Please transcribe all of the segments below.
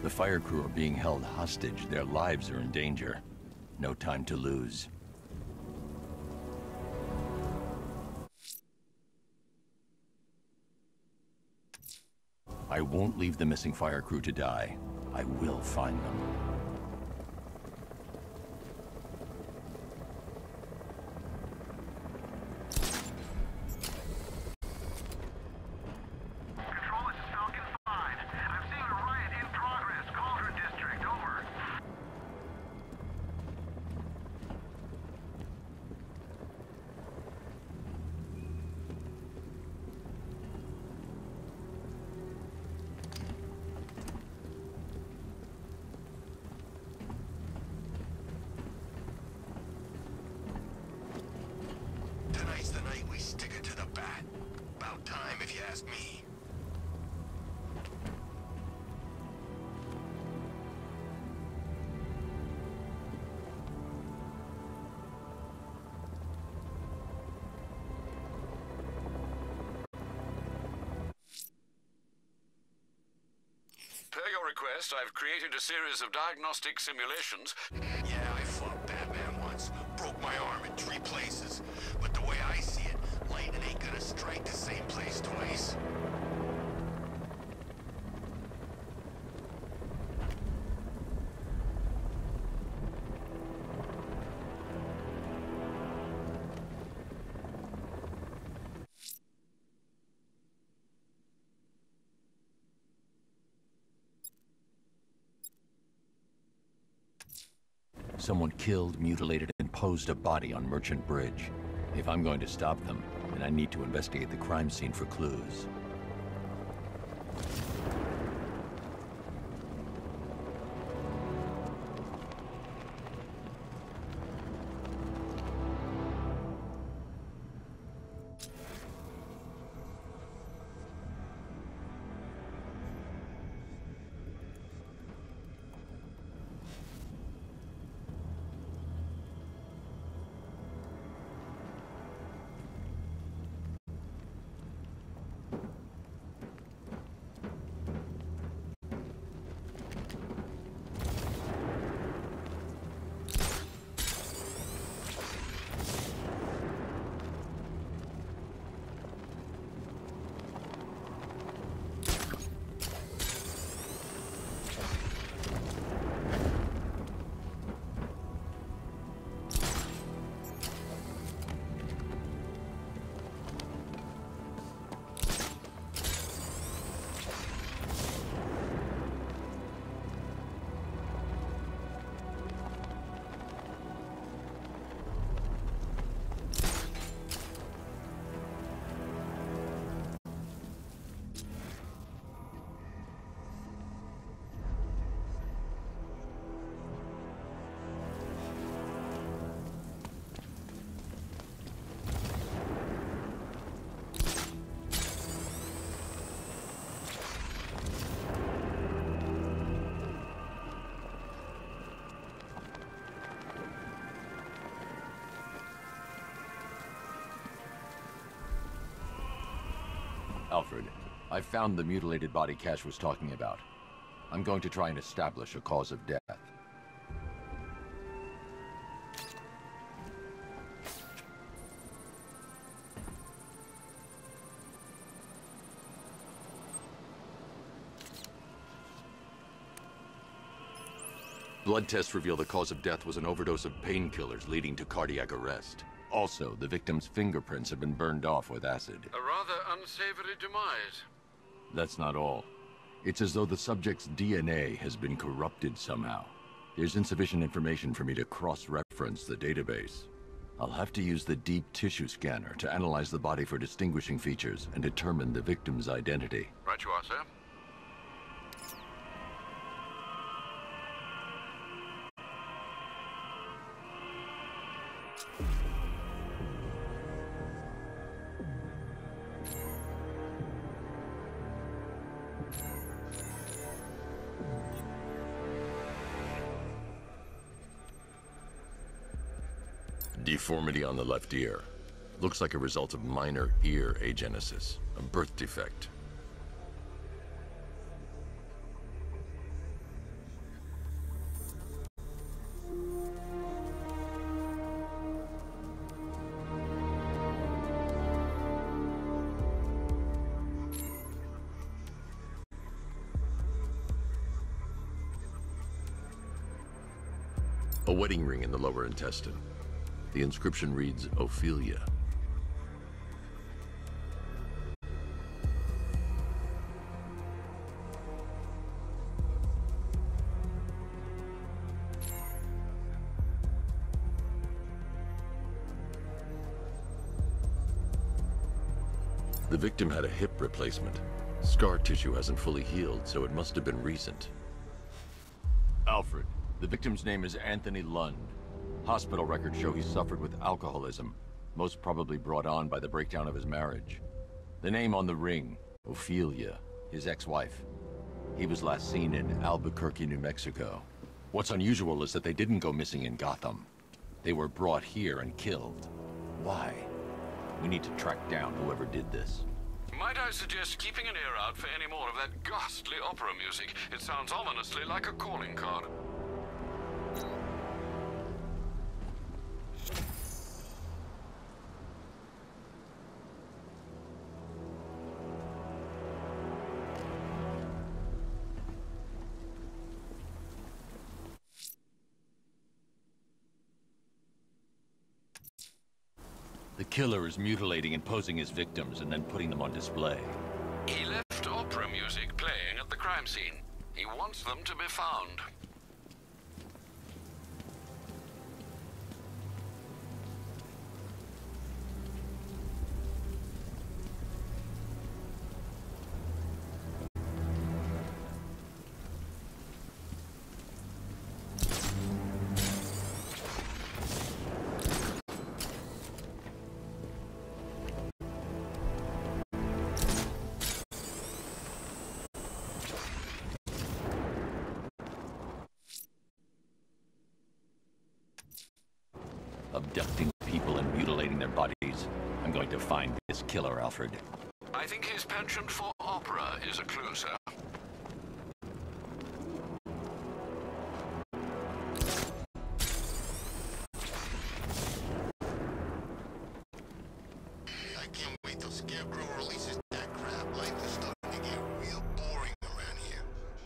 The fire crew are being held hostage. Their lives are in danger. No time to lose. I won't leave the missing fire crew to die. I will find them. Tonight's the night we stick it to the bat. About time, if you ask me. Per your request, I've created a series of diagnostic simulations. Yeah, I fought Batman once. Broke my arm in 3 places. But the way I see it, lightning ain't gonna strike the same place twice. Someone killed, mutilated, and posed a body on Merchant Bridge. If I'm going to stop them, then I need to investigate the crime scene for clues. Alfred, I found the mutilated body Cash was talking about. I'm going to try and establish a cause of death. Blood tests reveal the cause of death was an overdose of painkillers leading to cardiac arrest. Also, the victim's fingerprints have been burned off with acid. A rather unsavory demise. That's not all. It's as though the subject's DNA has been corrupted somehow. There's insufficient information for me to cross-reference the database. I'll have to use the deep tissue scanner to analyze the body for distinguishing features and determine the victim's identity. Right you are, sir. Deformity on the left ear. Looks like a result of minor ear agenesis, a birth defect. A wedding ring in the lower intestine. The inscription reads, Ophelia. The victim had a hip replacement. Scar tissue hasn't fully healed, so it must have been recent. Alfred, the victim's name is Anthony Lund. Hospital records show he suffered with alcoholism, most probably brought on by the breakdown of his marriage. The name on the ring, Ophelia, his ex-wife. He was last seen in Albuquerque, New Mexico. What's unusual is that they didn't go missing in Gotham. They were brought here and killed. Why? We need to track down whoever did this. Might I suggest keeping an ear out for any more of that ghastly opera music? It sounds ominously like a calling card. The killer is mutilating and posing his victims and then putting them on display. He left opera music playing at the crime scene. He wants them to be found. Abducting people and mutilating their bodies. I'm going to find this killer, Alfred. I think his penchant for opera is a clue, sir. I can't wait till Scarecrow releases that crap. Life is starting to get real boring around here.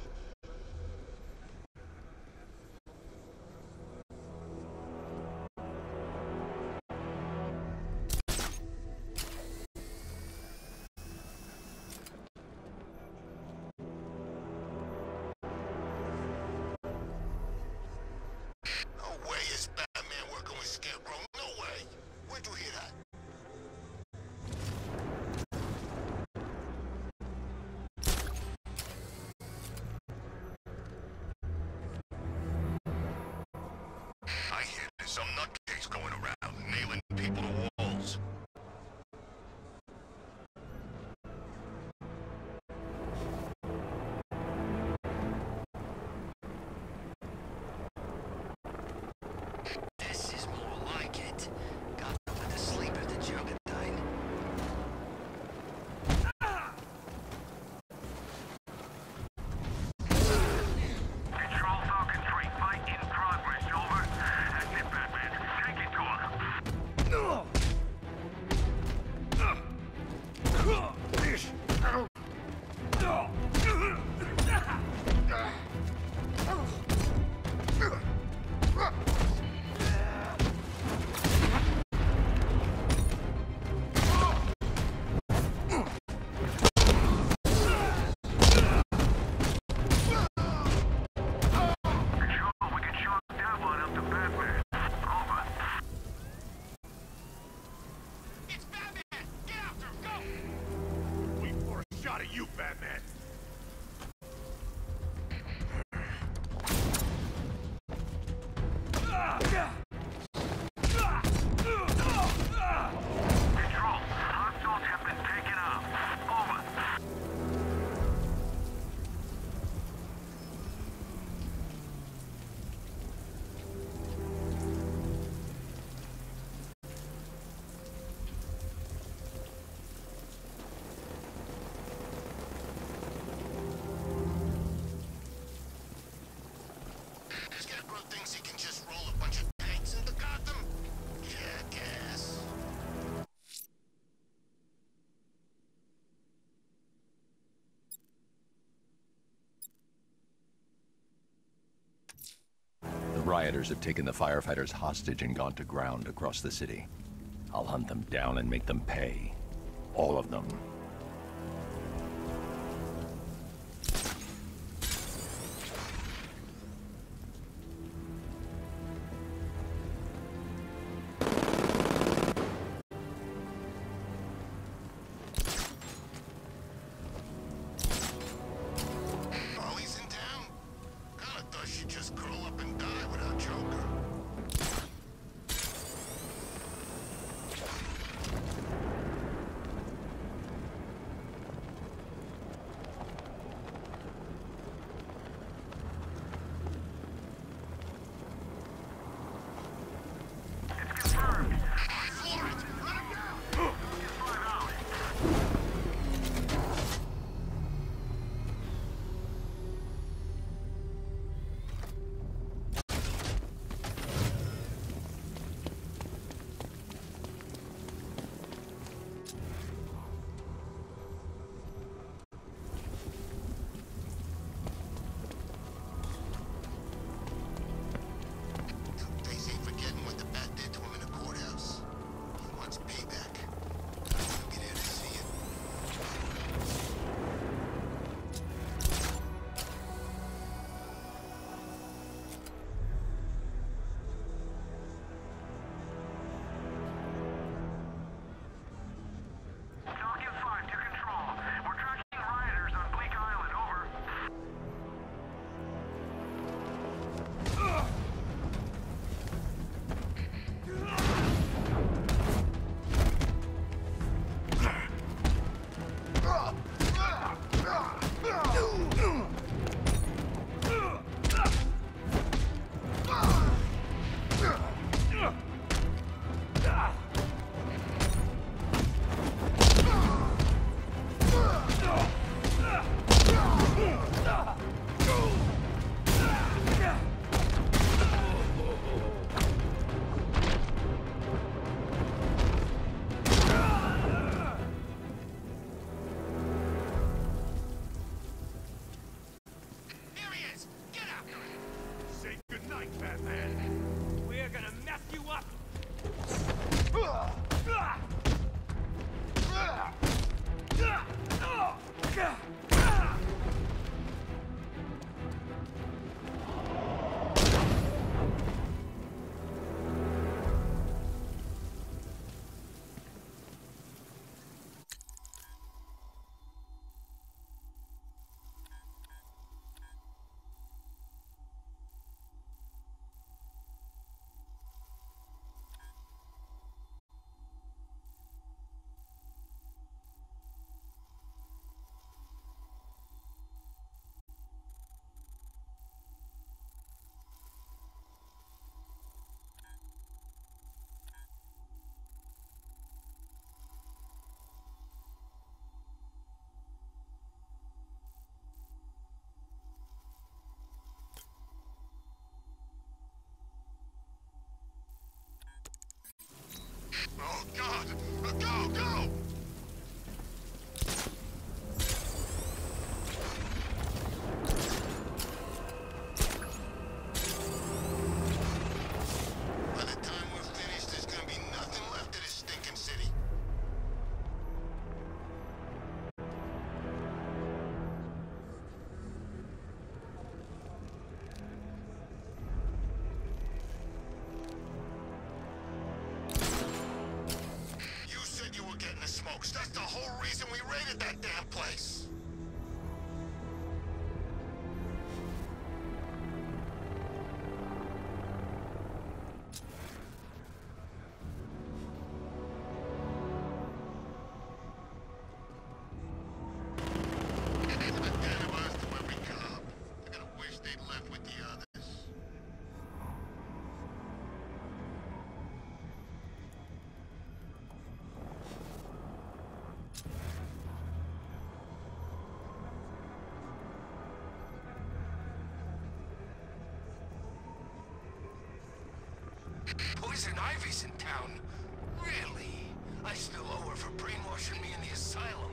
No way is Batman working with Scarecrow. No way. Where'd you hear that? I hear there's some nutcase going around, nailing people to walls. This is more like it. Got to put to sleep at the Juggernaut. Control Falcon 3, fight in progress, over. That's it, Batman. Take it to him. Control, we can short that one up to Batman. Over. It's Batman! Get after him! Go! Wait for a shot at you, Batman. Control, hostiles have been taken out. Over. Rioters have taken the firefighters hostage and gone to ground across the city. I'll hunt them down and make them pay. All of them. Oh, God! Go, go! By the time we're finished, there's gonna be nothing left of this stinking city. You said you were getting the smokes. That's the whole reason we raided that damn place. Identifies to every cop. They're gonna wish they'd left with the others. Poison Ivy's in town. Really? I still owe her for brainwashing me in the asylum.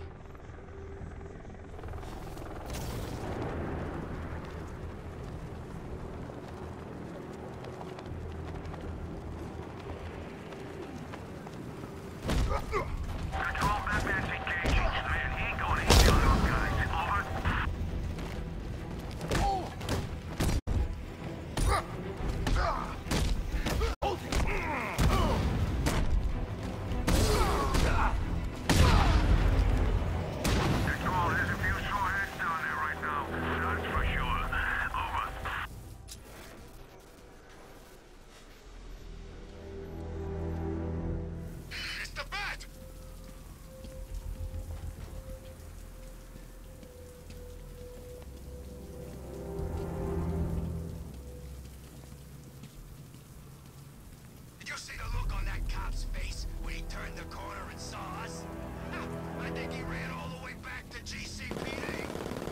cop's face when he turned the corner and saw us? I think he ran all the way back to GCPD.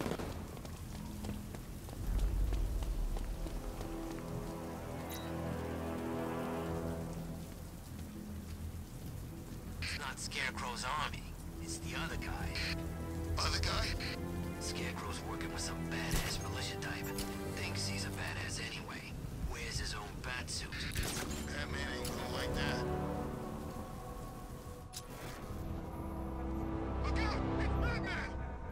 It's not Scarecrow's army. It's the other guy. Other guy? Scarecrow's working with some badass militia type. Thinks he's a badass anyway. Wears his own bat suit. That man ain't gonna like that. Look out! It's Batman!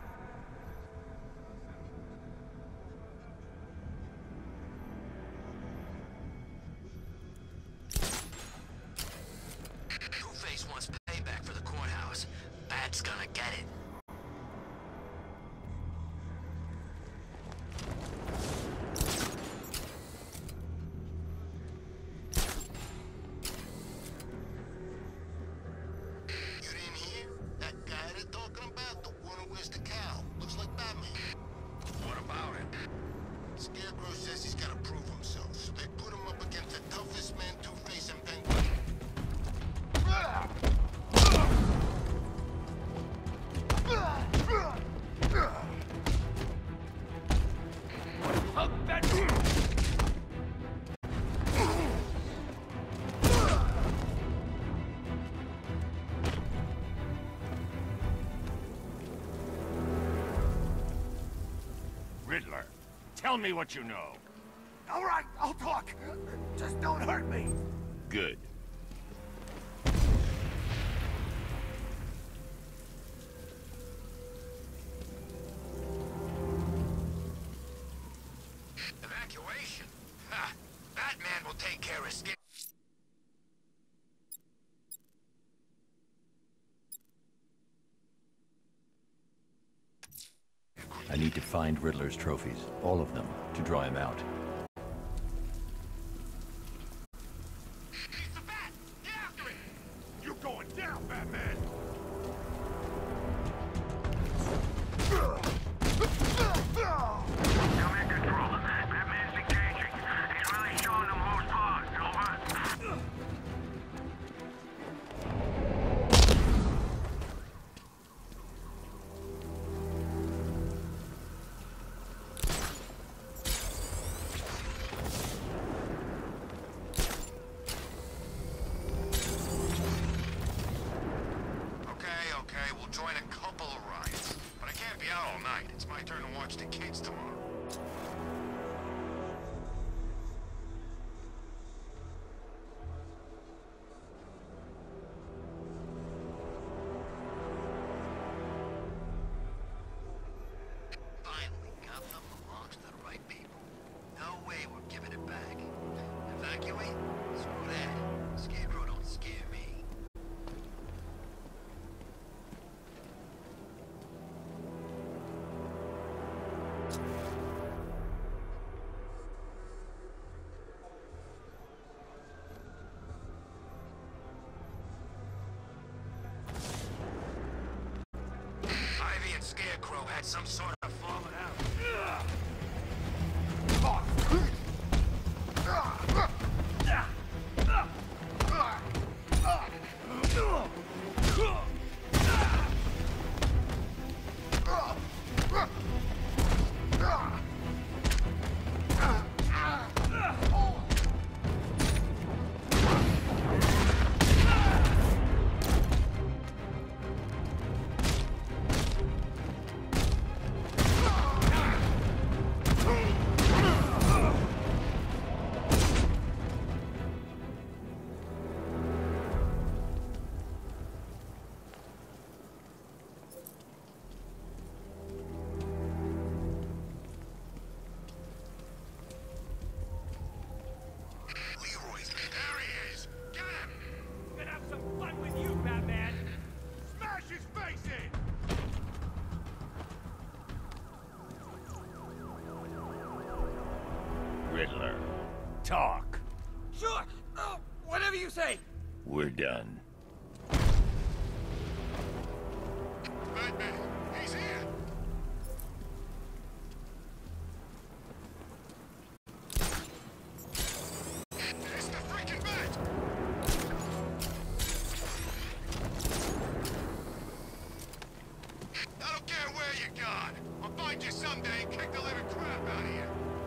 Two-Face wants payback for the courthouse. Bat's gonna get it. You didn't hear? That guy they're talking about, the one who wears the cowl, looks like Batman. What about it? Scarecrow says he's gotta prove himself, so they put him up against the toughest man Two-Face and Penguin. Riddler, tell me what you know. All right, I'll talk. Just don't hurt me. Good. Evacuation? Ha! Batman will take care of Scare. I need to find Riddler's trophies, all of them, to draw him out. He's the Bat! Get after it! You're going down, Batman! Come in control. Batman's engaging. He's really showing them who's boss. Over. Okay, we'll join a couple of riots. But I can't be out all night. It's my turn to watch the kids tomorrow. Finally, Gotham belongs to the right people. No way we're giving it back. Evacuate? Screw that. Scarecrow don't scare me. Ivy and Scarecrow had some sort of falling out. Leroy's there he is! Get him! Gonna have some fun with you, Batman. Smash his face in. Riddler, talk. Sure. Whatever you say. We're done. Batman, he's here! It's the freaking Bat! find you someday and kick the living crap out of you.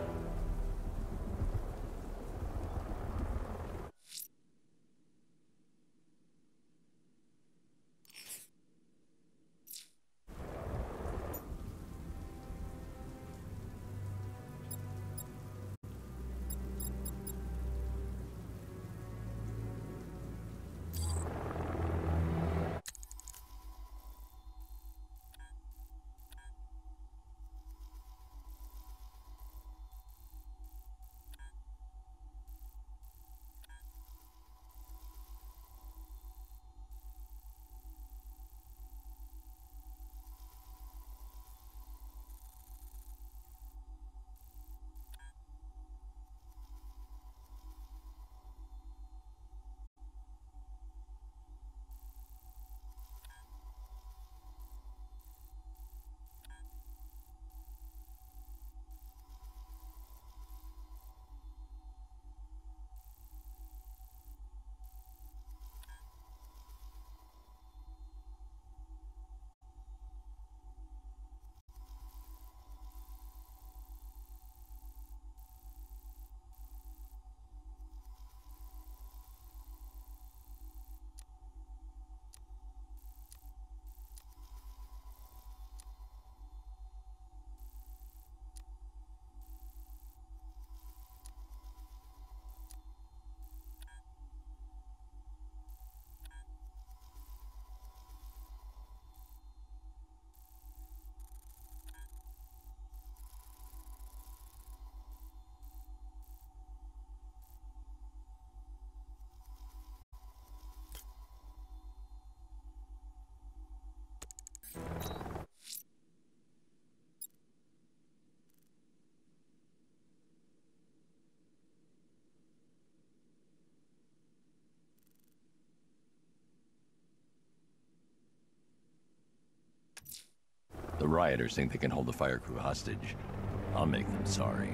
The rioters think they can hold the fire crew hostage. I'll make them sorry.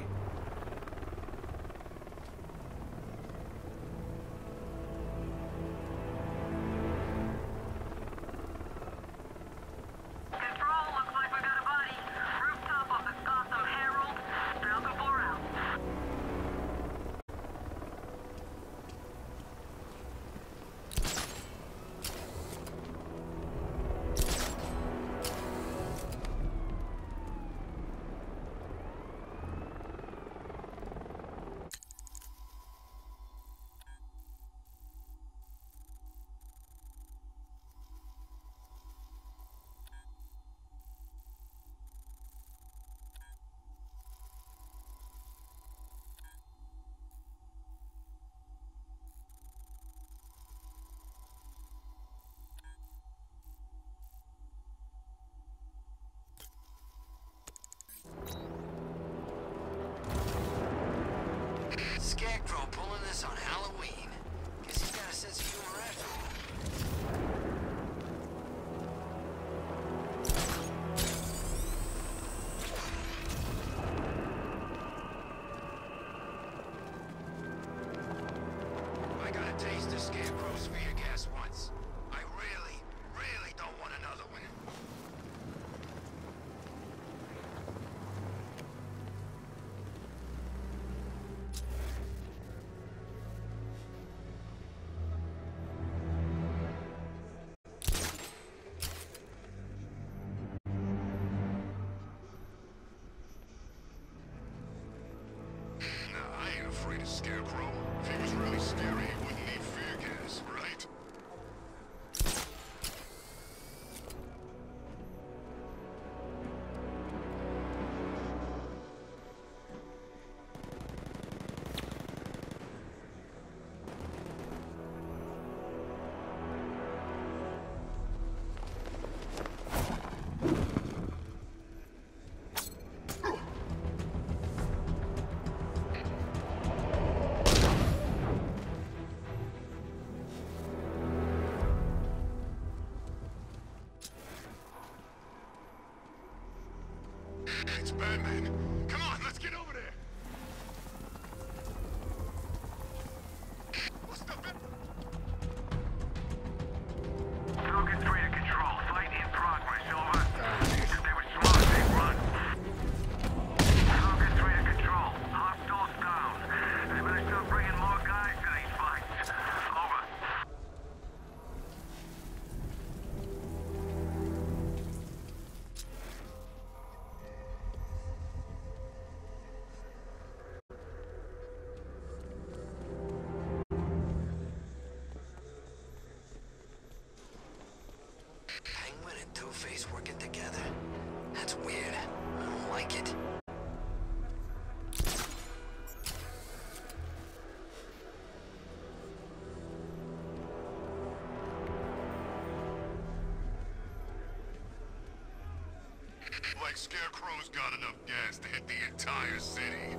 Control, looks like we got a body. Rooftop of the Gotham Herald. Falcon 4 out. Scarecrow pulling this on Halloween. Guess he's got a sense of humor after all. I got a taste of Scarecrow's spear gas once. I really, really don't want another one. Nah, I ain't afraid of Scarecrow. If he was really scary, he wouldn't need fear gas, right? It's Batman. Come on, let's get over there. What's the Falcon 3 to Control. Fight in progress, over. If they were smart, they'd run. like it. Like Scarecrow's got enough gas to hit the entire city.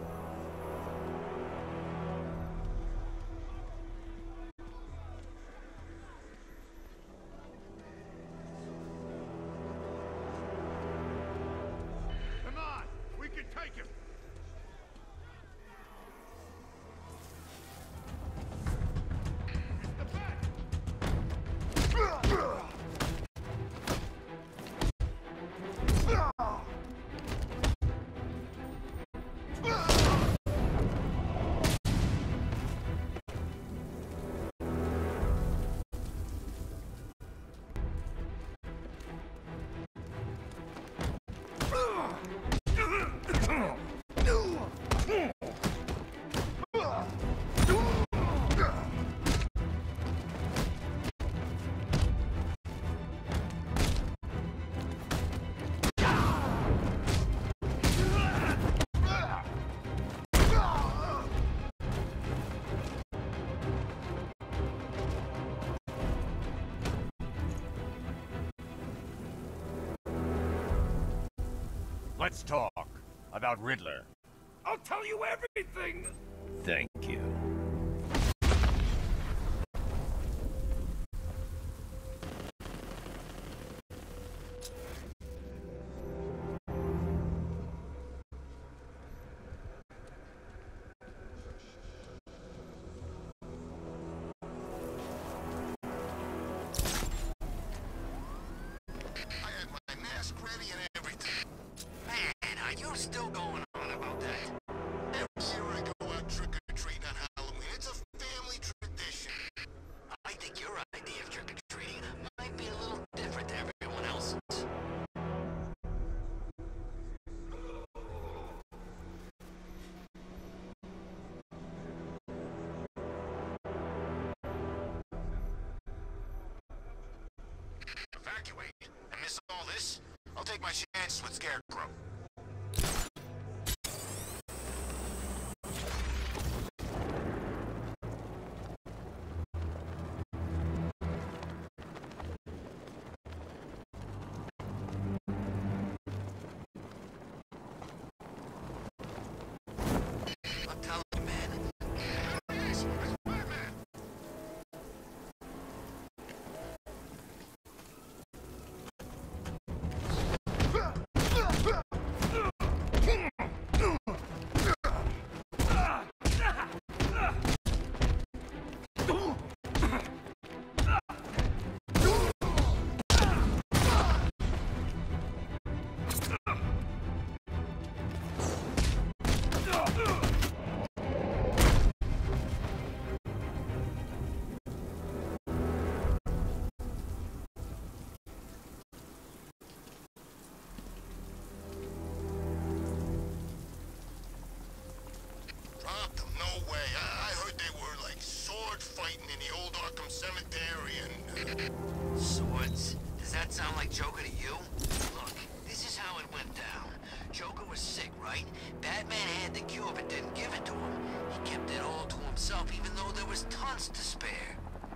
Come on, we can take him. It's the bat. Let's talk about Riddler. I'll tell you everything! Thank you. I had my mask ready and everything. Man, are you still going on about that? Every year I go out trick-or-treating on Halloween. It's a family tradition. I think your idea of trick-or-treating might be a little different to everyone else's. Evacuate and miss all this? I'll take my chances with Scarecrow. I'm telling you, man. Yes, it's Batman. Robbed them? No way. I heard they were like sword fighting in the old Arkham Cemetery and... Swords? Does that sound like Joker to you? Look, this is how it went down. Joker was sick, right? Batman had the cure but didn't give it to him. He kept it all to himself even though there was tons to spare.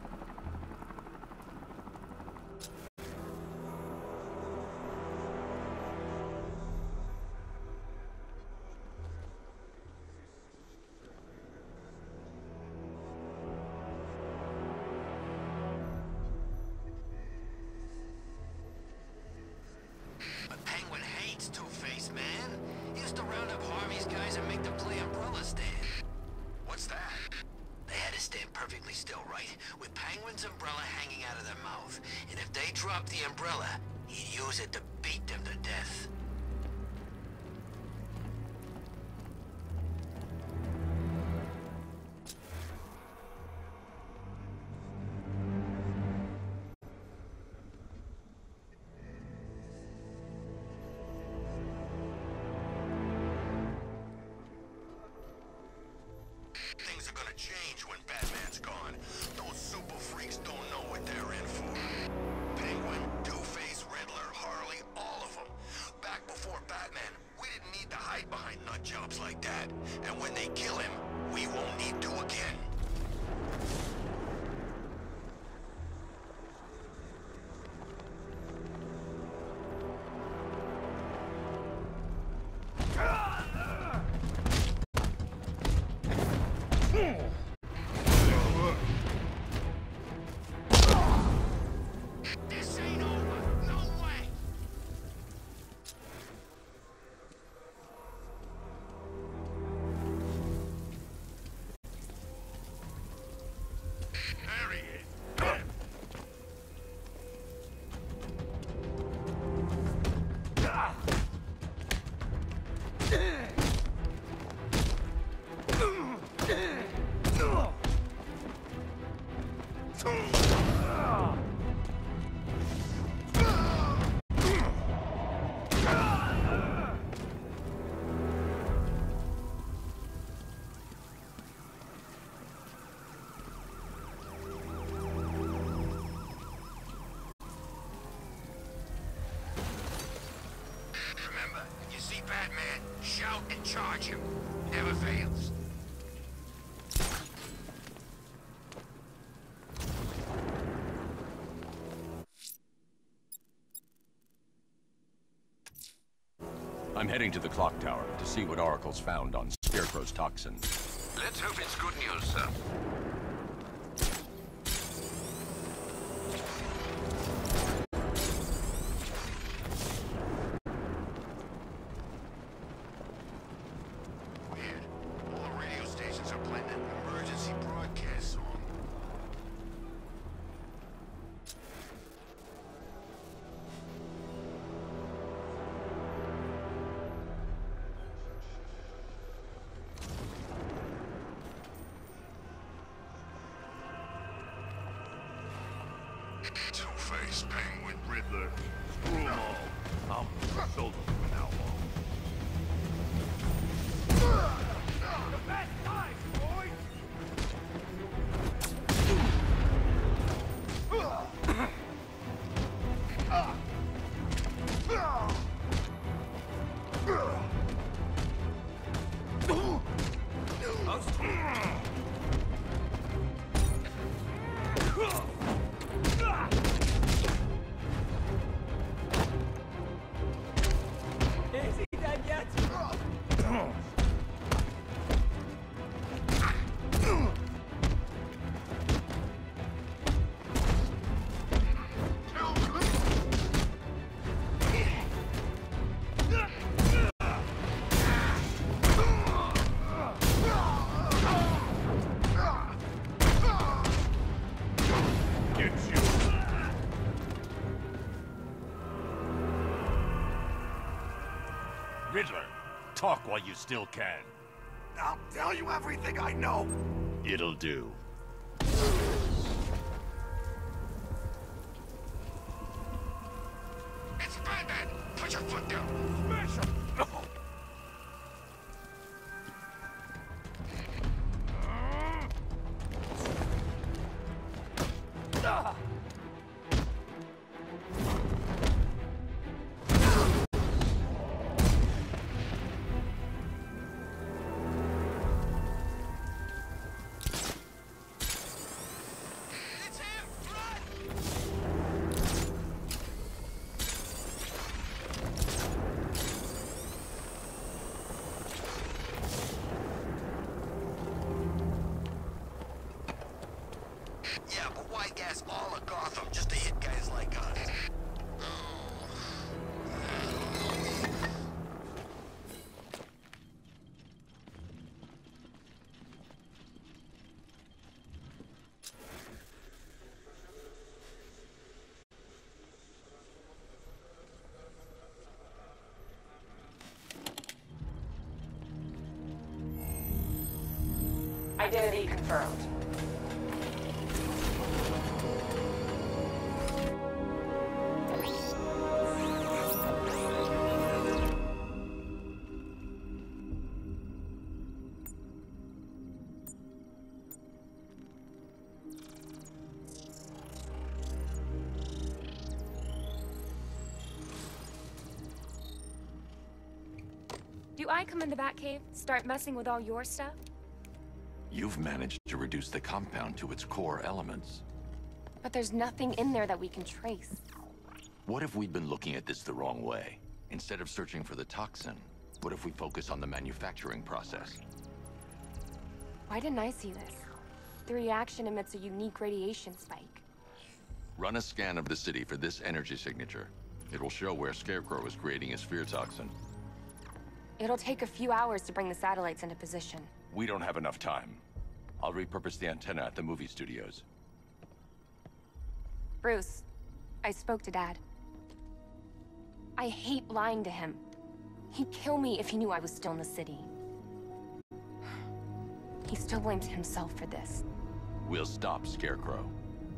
But Penguin hates Two-Face, man. He used to round up Harvey's guys and make them play Umbrella stand. What's that? They had to stand perfectly still, right? With Penguin's umbrella hanging out of their mouth. And if they dropped the umbrella, he'd use it to beat them to death. Things are gonna change when Batman's gone. Those super freaks don't know what they're in for. Penguin, Two-Face, Riddler, Harley, all of them. Back before Batman, we didn't need the hide behind nut jobs like that. And when they kill him, we won't need to again. This ain't over. No way. There he is. Remember, if you see Batman, shout and charge him. Never fails. I'm heading to the clock tower to see what Oracle's found on Scarecrow's toxin. Let's hope it's good news, sir. Weird. All the radio stations are playing an emergency broadcast song. Two-Face, Penguin, Riddler. Screw 'em all. I'm shoulder from now on. The best times, boys! Is he dead yet? Get you. Riddler, talk while you still can. I'll tell you everything I know. It'll do. It's Batman! Put your foot down! Smash him! It's him! Run! Yeah, but why gas all of Gotham just to hit guys like us? Identity confirmed. Do I come in the Batcave, start messing with all your stuff? You've managed to reduce the compound to its core elements. But there's nothing in there that we can trace. What if we'd been looking at this the wrong way? Instead of searching for the toxin, what if we focus on the manufacturing process? Why didn't I see this? The reaction emits a unique radiation spike. Run a scan of the city for this energy signature. It will show where Scarecrow is creating his fear toxin. It'll take a few hours to bring the satellites into position. We don't have enough time. I'll repurpose the antenna at the movie studios. Bruce, I spoke to Dad. I hate lying to him. He'd kill me if he knew I was still in the city. He still blames himself for this. We'll stop Scarecrow.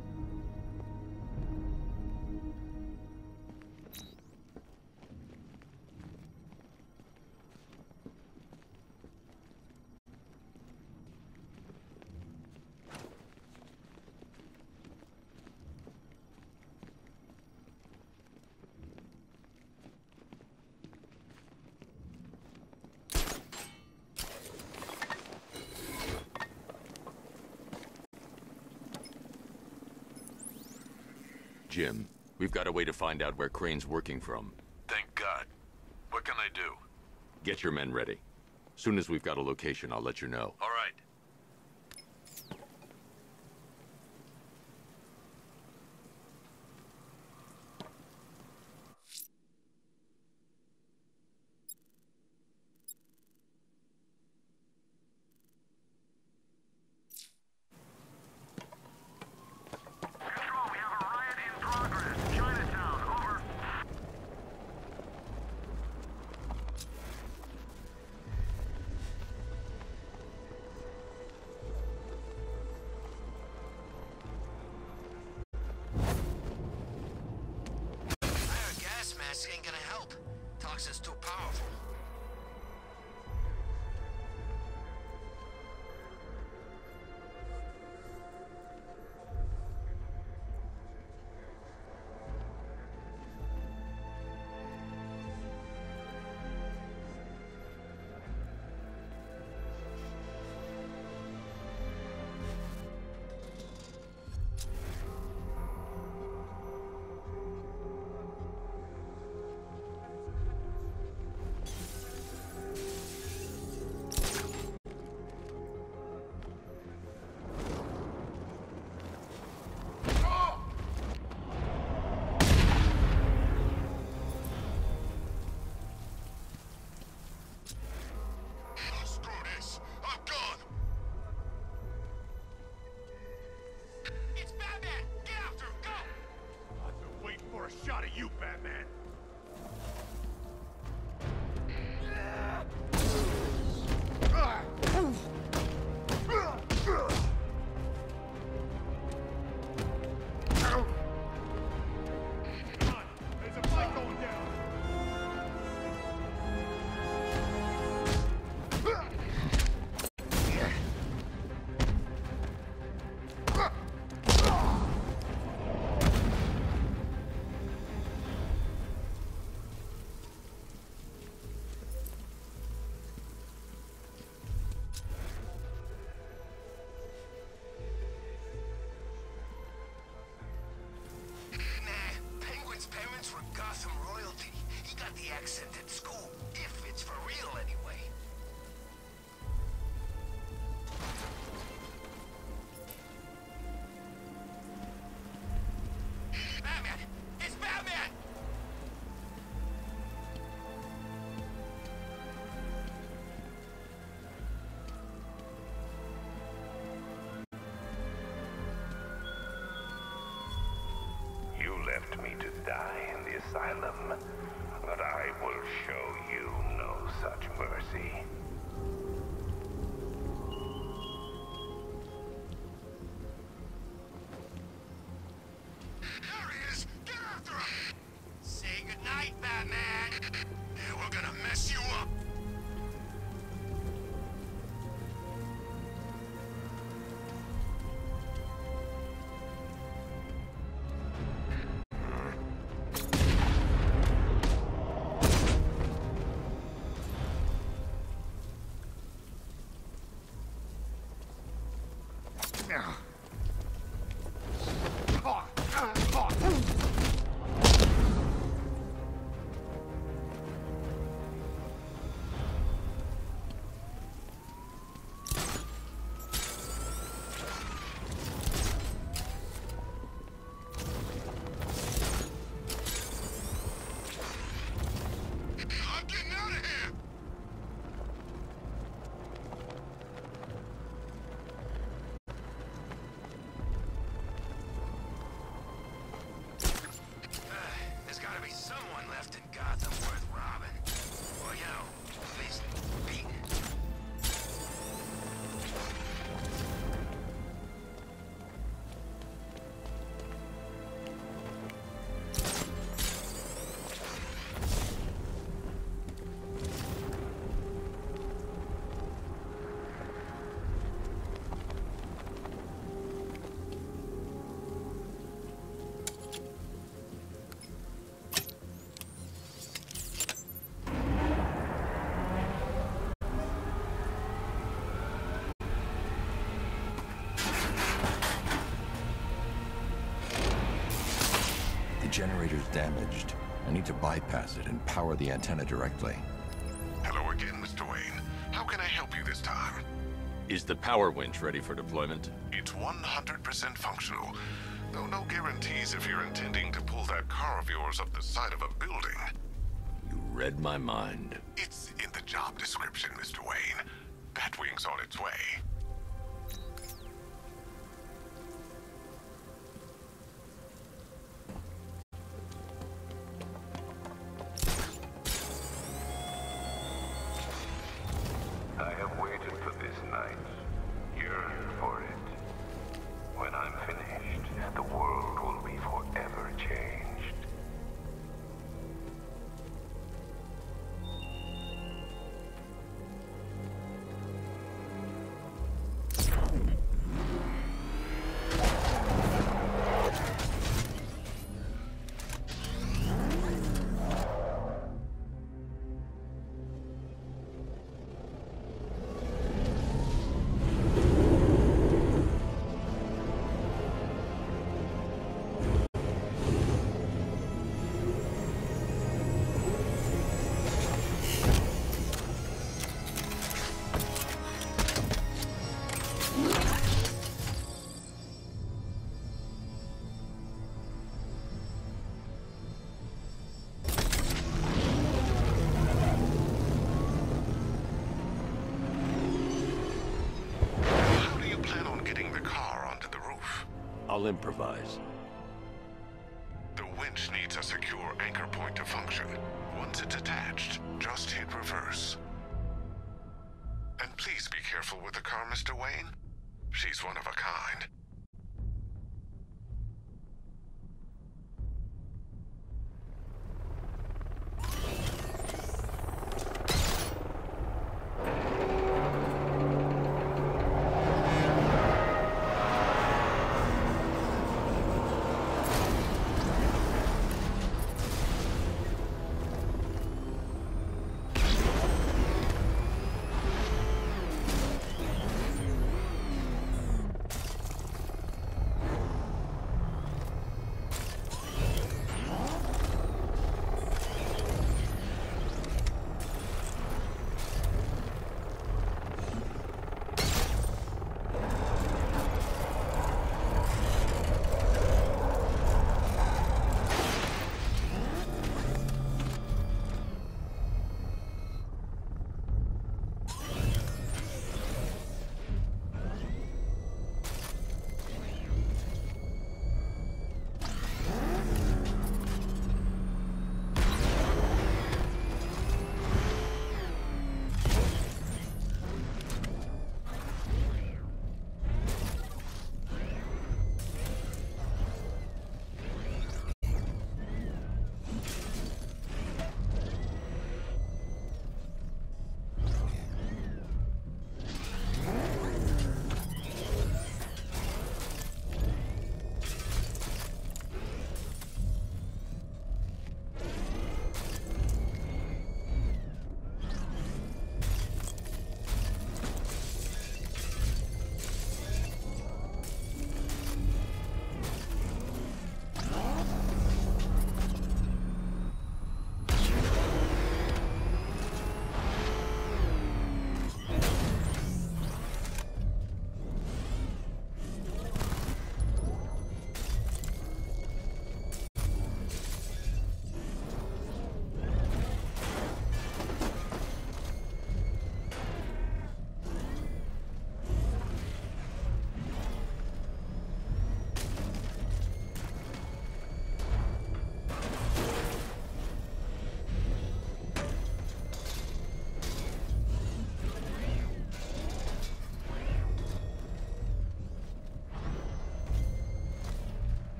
Jim, we've got a way to find out where Crane's working from. Thank God. What can I do? Get your men ready. Soon as we've got a location, I'll let you know. All right. Control, we have a riot in progress. Chinatown, over. Fire gas mask ain't gonna help. Toxin's too powerful. Screw this. I'm gone. It's Batman. Get after him. Go. I've been waiting for a shot at you, Batman. Come on, there's a fight going down. Nah, Penguin's parents were Gotham royalty. He got the accent at school, if it's for real anyway. Batman! It's Batman! You left me to die in the asylum, but I will show you no such mercy. There he is! Get after him! Say goodnight, Batman! Yeah, we're gonna mess you up! The generator's damaged. I need to bypass it and power the antenna directly. Hello again, Mr. Wayne. How can I help you this time? Is the power winch ready for deployment? It's 100% functional, though no guarantees if you're intending to pull that car of yours up the side of a building. You read my mind. It's in the job description, Mr. Wayne. Batwing's on its way. I have waited for this night, yearned for it. When I'm finished, the world will be forever changed. I'll improvise. The winch needs a secure anchor point to function. Once it's attached, just hit reverse. And please be careful with the car, Mr. Wayne. She's one of a kind.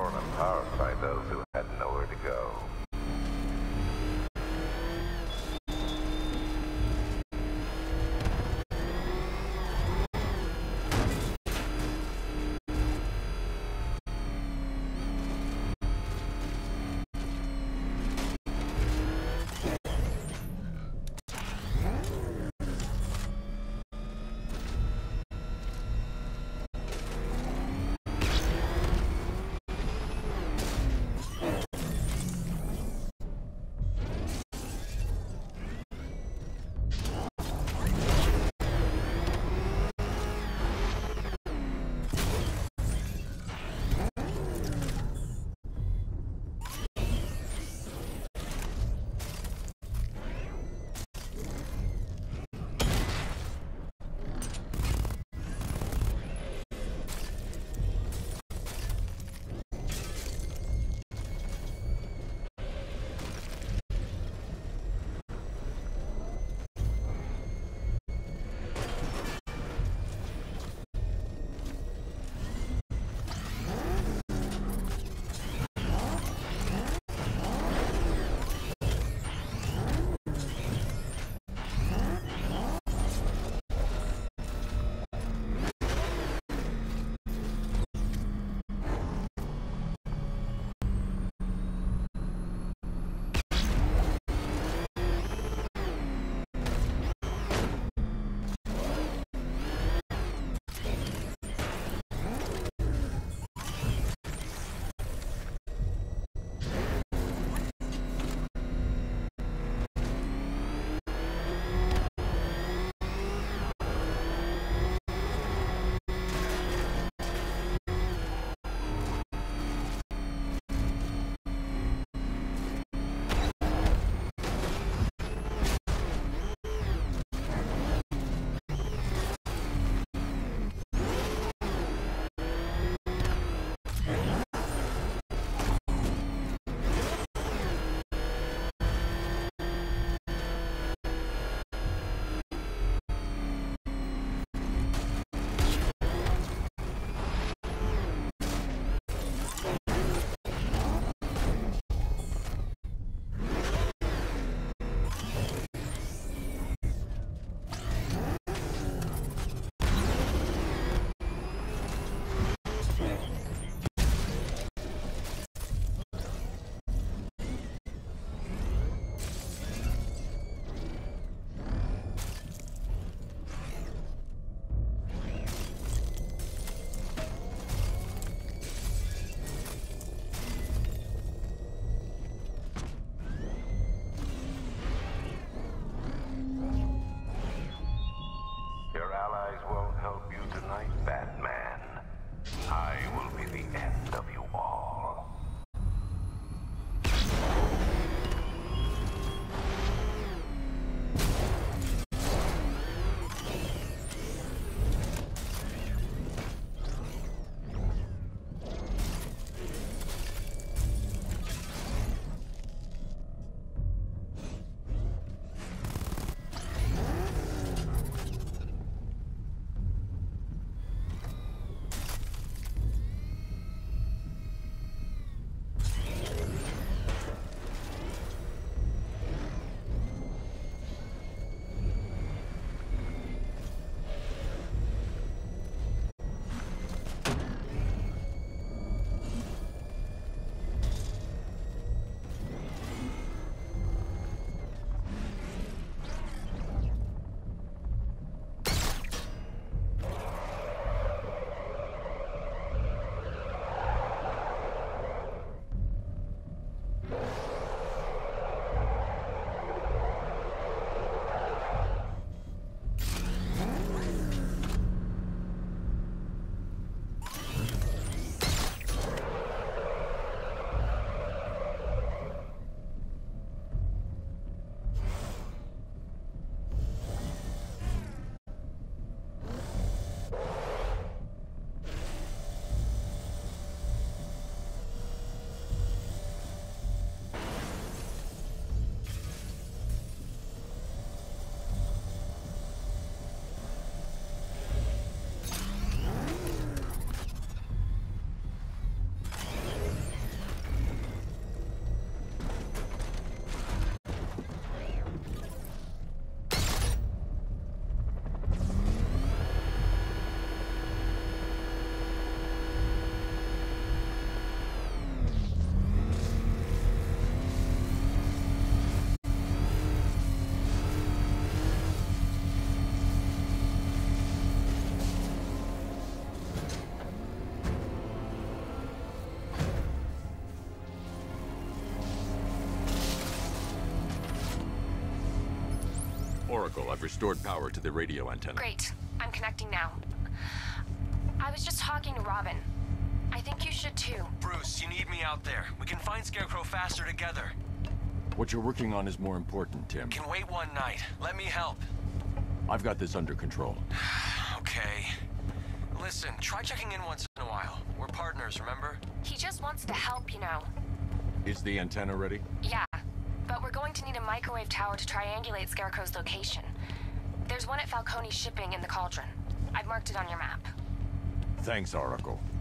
torn apart by those who had nowhere to go. Oracle. I've restored power to the radio antenna. Great. I'm connecting now. I was just talking to Robin. I think you should too. Bruce, you need me out there. We can find Scarecrow faster together. What you're working on is more important, Tim. Can wait one night. Let me help. I've got this under control. Okay. Listen, try checking in once in a while. We're partners, remember? He just wants to help, you know. Is the antenna ready? Yeah, but we're going to need a microwave tower to triangulate Scarecrow's location. There's one at Falcone's shipping in the Cauldron. I've marked it on your map. Thanks, Oracle.